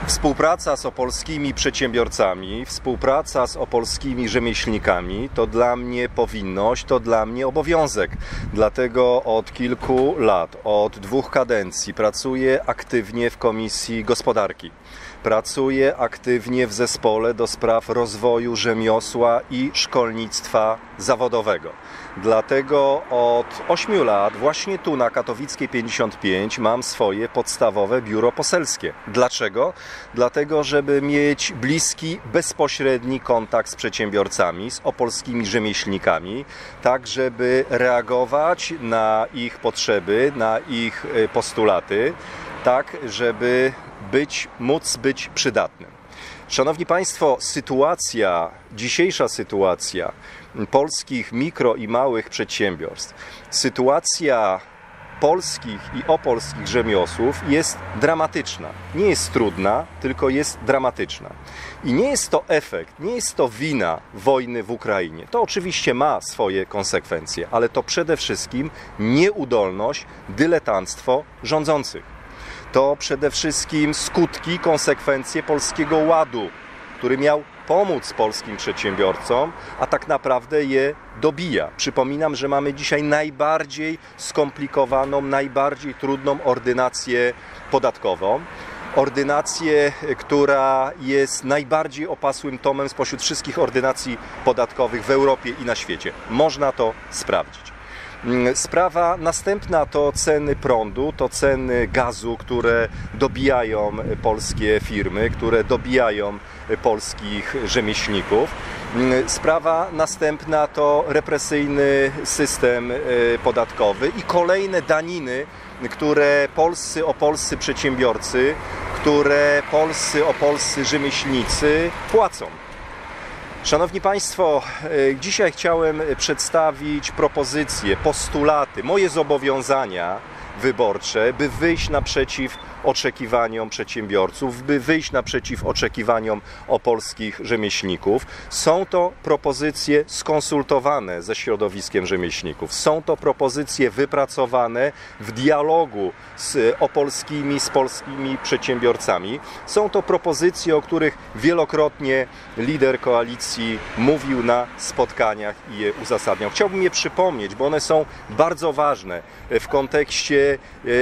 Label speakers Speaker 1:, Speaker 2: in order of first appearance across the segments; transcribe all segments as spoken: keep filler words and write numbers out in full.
Speaker 1: Współpraca z opolskimi przedsiębiorcami, współpraca z opolskimi rzemieślnikami to dla mnie powinność, to dla mnie obowiązek. Dlatego od kilku lat, od dwóch kadencji pracuję aktywnie w Komisji Gospodarki. Pracuję aktywnie w zespole do spraw rozwoju rzemiosła i szkolnictwa zawodowego. Dlatego od ośmiu lat właśnie tu na Katowickiej pięćdziesiąt pięć mam swoje podstawowe biuro poselskie. Dlaczego? Dlatego, żeby mieć bliski, bezpośredni kontakt z przedsiębiorcami, z opolskimi rzemieślnikami, tak żeby reagować na ich potrzeby, na ich postulaty, tak żeby być, móc być przydatnym. Szanowni Państwo, sytuacja, dzisiejsza sytuacja polskich mikro i małych przedsiębiorstw, sytuacja polskich i opolskich rzemiosłów jest dramatyczna. Nie jest trudna, tylko jest dramatyczna. I nie jest to efekt, nie jest to wina wojny w Ukrainie. To oczywiście ma swoje konsekwencje, ale to przede wszystkim nieudolność, dyletanstwo rządzących. To przede wszystkim skutki, konsekwencje Polskiego Ładu, który miał pomóc polskim przedsiębiorcom, a tak naprawdę je dobija. Przypominam, że mamy dzisiaj najbardziej skomplikowaną, najbardziej trudną ordynację podatkową. Ordynację, która jest najbardziej opasłym tomem spośród wszystkich ordynacji podatkowych w Europie i na świecie. Można to sprawdzić. Sprawa następna to ceny prądu, to ceny gazu, które dobijają polskie firmy, które dobijają polskich rzemieślników. Sprawa następna to represyjny system podatkowy i kolejne daniny, które polscy, opolscy przedsiębiorcy, które polscy, opolscy rzemieślnicy płacą. Szanowni Państwo, dzisiaj chciałem przedstawić propozycje, postulaty, moje zobowiązania wyborcze, by wyjść naprzeciw oczekiwaniom przedsiębiorców, by wyjść naprzeciw oczekiwaniom opolskich rzemieślników. Są to propozycje skonsultowane ze środowiskiem rzemieślników. Są to propozycje wypracowane w dialogu z opolskimi, z polskimi przedsiębiorcami. Są to propozycje, o których wielokrotnie lider koalicji mówił na spotkaniach i je uzasadniał. Chciałbym je przypomnieć, bo one są bardzo ważne w kontekście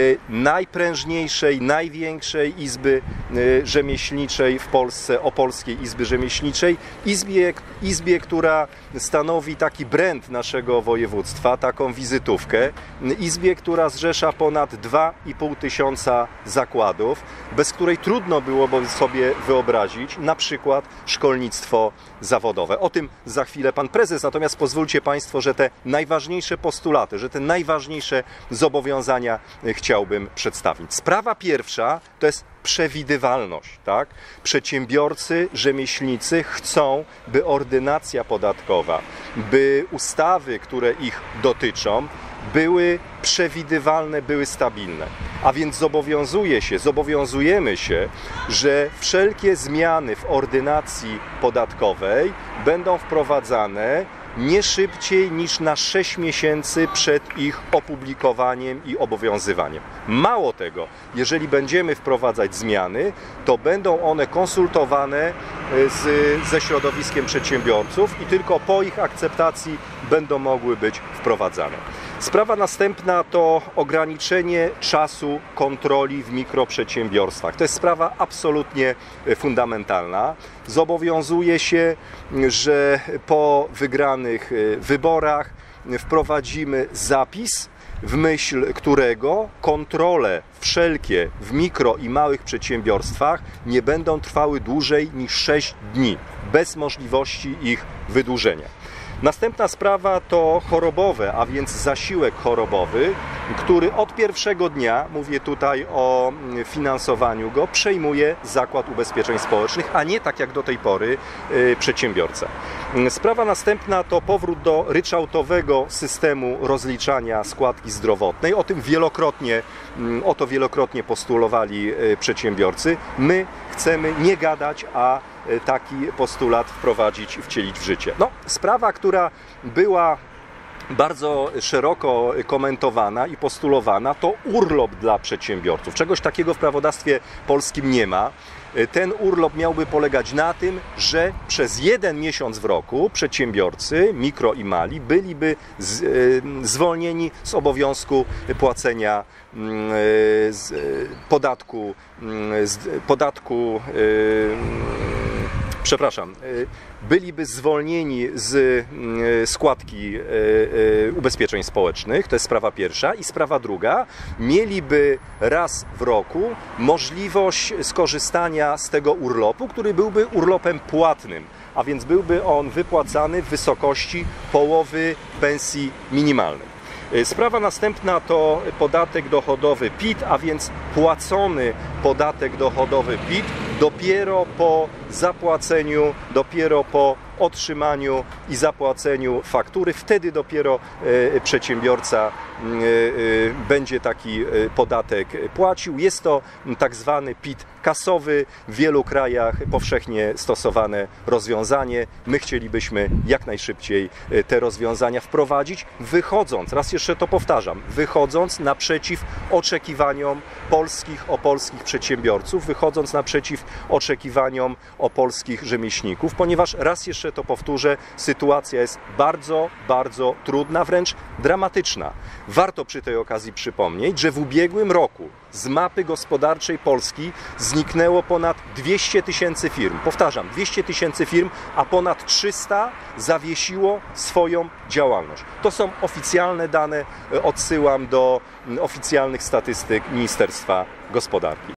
Speaker 1: najprężniejszej, największej izby rzemieślniczej w Polsce, Opolskiej Izby Rzemieślniczej, izbie, izbie, która stanowi taki brand naszego województwa, taką wizytówkę, izbie, która zrzesza ponad dwa i pół tysiąca zakładów, bez której trudno byłoby sobie wyobrazić na przykład szkolnictwo zawodowe. O tym za chwilę pan prezes, natomiast pozwólcie Państwo, że te najważniejsze postulaty, że te najważniejsze zobowiązania chciałbym przedstawić. Sprawa pierwsza to jest przewidywalność. Tak? Przedsiębiorcy, rzemieślnicy chcą, by ordynacja podatkowa, by ustawy, które ich dotyczą, były przewidywalne, były stabilne. A więc zobowiązuje się, zobowiązujemy się, że wszelkie zmiany w ordynacji podatkowej będą wprowadzane nie szybciej niż na sześć miesięcy przed ich opublikowaniem i obowiązywaniem. Mało tego, jeżeli będziemy wprowadzać zmiany, to będą one konsultowane z, ze środowiskiem przedsiębiorców i tylko po ich akceptacji będą mogły być wprowadzane. Sprawa następna to ograniczenie czasu kontroli w mikroprzedsiębiorstwach. To jest sprawa absolutnie fundamentalna. Zobowiązuje się, że po wygranych wyborach wprowadzimy zapis, w myśl którego kontrole wszelkie w mikro i małych przedsiębiorstwach nie będą trwały dłużej niż sześć dni, bez możliwości ich wydłużenia. Następna sprawa to chorobowe, a więc zasiłek chorobowy, który od pierwszego dnia, mówię tutaj o finansowaniu go, przejmuje Zakład Ubezpieczeń Społecznych, a nie tak jak do tej pory przedsiębiorca. Sprawa następna to powrót do ryczałtowego systemu rozliczania składki zdrowotnej. O tym wielokrotnie, o to wielokrotnie postulowali przedsiębiorcy. My chcemy nie gadać, a taki postulat wprowadzić, wcielić w życie. No, sprawa, która była bardzo szeroko komentowana i postulowana, to urlop dla przedsiębiorców. Czegoś takiego w prawodawstwie polskim nie ma. Ten urlop miałby polegać na tym, że przez jeden miesiąc w roku przedsiębiorcy, mikro i mali, byliby z, zwolnieni z obowiązku płacenia z podatku, z podatku przepraszam, byliby zwolnieni z składki ubezpieczeń społecznych, to jest sprawa pierwsza. I sprawa druga, mieliby raz w roku możliwość skorzystania z tego urlopu, który byłby urlopem płatnym, a więc byłby on wypłacany w wysokości połowy pensji minimalnej. Sprawa następna to podatek dochodowy P I T, a więc płacony podatek dochodowy P I T dopiero po zapłaceniu, dopiero po otrzymaniu i zapłaceniu faktury. Wtedy dopiero przedsiębiorca będzie taki podatek płacił. Jest to tak zwany P I T kasowy, w wielu krajach powszechnie stosowane rozwiązanie. My chcielibyśmy jak najszybciej te rozwiązania wprowadzić, wychodząc, raz jeszcze to powtarzam, wychodząc naprzeciw oczekiwaniom polskich, opolskich przedsiębiorców, wychodząc naprzeciw oczekiwaniom opolskich rzemieślników, ponieważ, raz jeszcze to powtórzę, sytuacja jest bardzo, bardzo trudna, wręcz dramatyczna. Warto przy tej okazji przypomnieć, że w ubiegłym roku z mapy gospodarczej Polski zniknęło ponad dwieście tysięcy firm. Powtarzam, dwieście tysięcy firm, a ponad trzysta zawiesiło swoją działalność. To są oficjalne dane, odsyłam do oficjalnych statystyk Ministerstwa Gospodarki.